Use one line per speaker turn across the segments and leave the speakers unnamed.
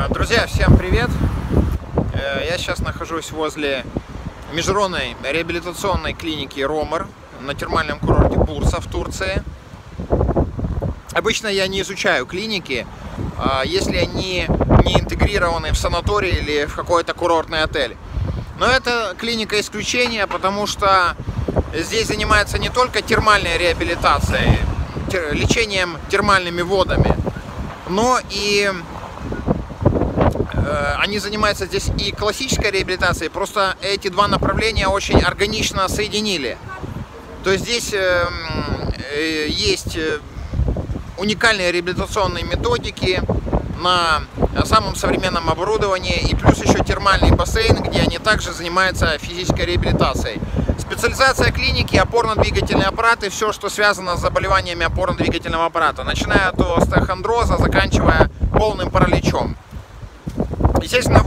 Друзья, всем привет! Я сейчас нахожусь возле международной реабилитационной клиники Ромер на термальном курорте Бурса в Турции. Обычно я не изучаю клиники, если они не интегрированы в санаторий или в какой-то курортный отель. Но эта клиника исключение, потому что здесь занимается не только термальной реабилитацией, лечением термальными водами, но и они занимаются здесь и классической реабилитацией, просто эти два направления очень органично соединили. То есть здесь есть уникальные реабилитационные методики на самом современном оборудовании, и плюс еще термальный бассейн, где они также занимаются физической реабилитацией. Специализация клиники — опорно-двигательные аппараты, все, что связано с заболеваниями опорно-двигательного аппарата, начиная от остеохондроза, заканчивая полным параличом. Естественно,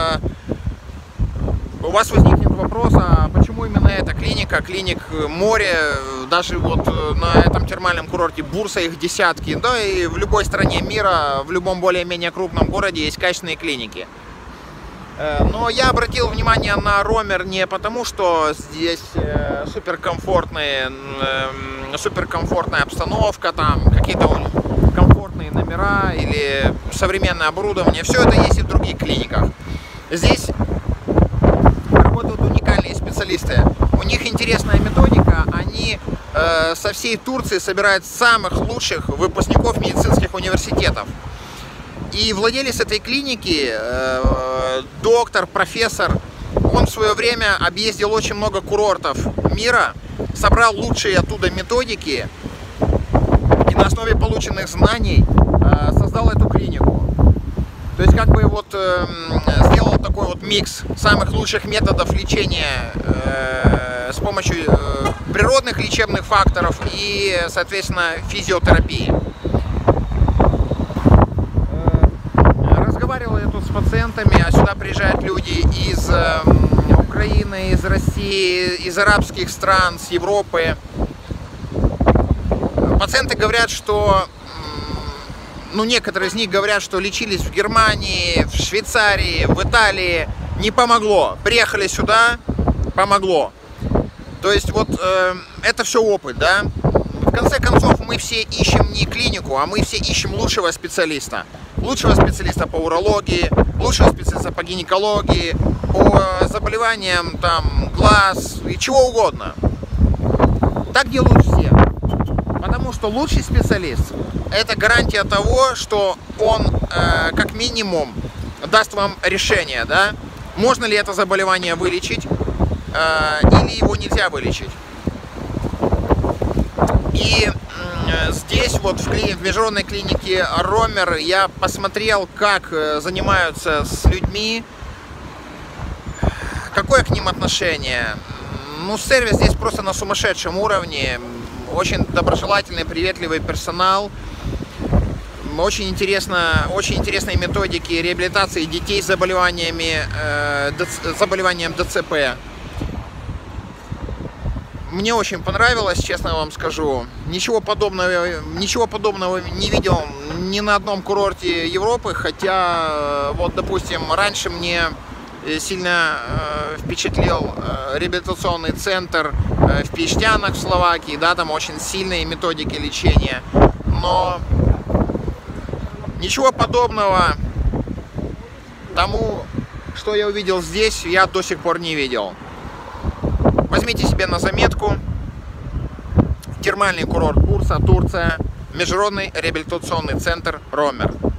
у вас возникнет вопрос, а почему именно эта клиника, клиник море, даже вот на этом термальном курорте Бурса их десятки, да и в любой стране мира, в любом более-менее крупном городе есть качественные клиники. Но я обратил внимание на Ромер не потому, что здесь суперкомфортная обстановка, там какие-то комфортные номера или современное оборудование. Все это есть и в других клиниках. Здесь работают уникальные специалисты. У них интересная методика. Они со всей Турции собирают самых лучших выпускников медицинских университетов. И владелец этой клиники, доктор, профессор, он в свое время объездил очень много курортов мира, собрал лучшие оттуда методики и на основе полученных знаний создал эту клинику. То есть как бы вот сделал такой вот микс самых лучших методов лечения с помощью природных лечебных факторов и, соответственно, физиотерапии. Разговаривал я тут с пациентами, а сюда приезжают люди из Украины, из России, из арабских стран, с Европы. Пациенты говорят, что, некоторые из них говорят, что лечились в Германии, в Швейцарии, в Италии, не помогло. Приехали сюда, помогло. То есть вот это все опыт, да. В конце концов, мы все ищем не клинику, а мы все ищем лучшего специалиста. Лучшего специалиста по урологии, лучшего специалиста по гинекологии, по заболеваниям там, глаз и чего угодно. Так делают все. Потому что лучший специалист — это гарантия того, что он как минимум даст вам решение, да? Можно ли это заболевание вылечить или его нельзя вылечить. И здесь вот в международной клинике Ромер я посмотрел, как занимаются с людьми, какое к ним отношение. Сервис здесь просто на сумасшедшем уровне, очень доброжелательный, приветливый персонал, очень интересные методики реабилитации детей с заболеванием ДЦП. Мне очень понравилось, честно вам скажу. Ничего подобного не видел ни на одном курорте Европы, хотя, вот, допустим, раньше мне сильно впечатлил реабилитационный центр в Пещтянах в Словакии, да, там очень сильные методики лечения, но ничего подобного тому, что я увидел здесь, я до сих пор не видел. Возьмите себе на заметку: термальный курорт Бурса, Турция, международный реабилитационный центр Ромер.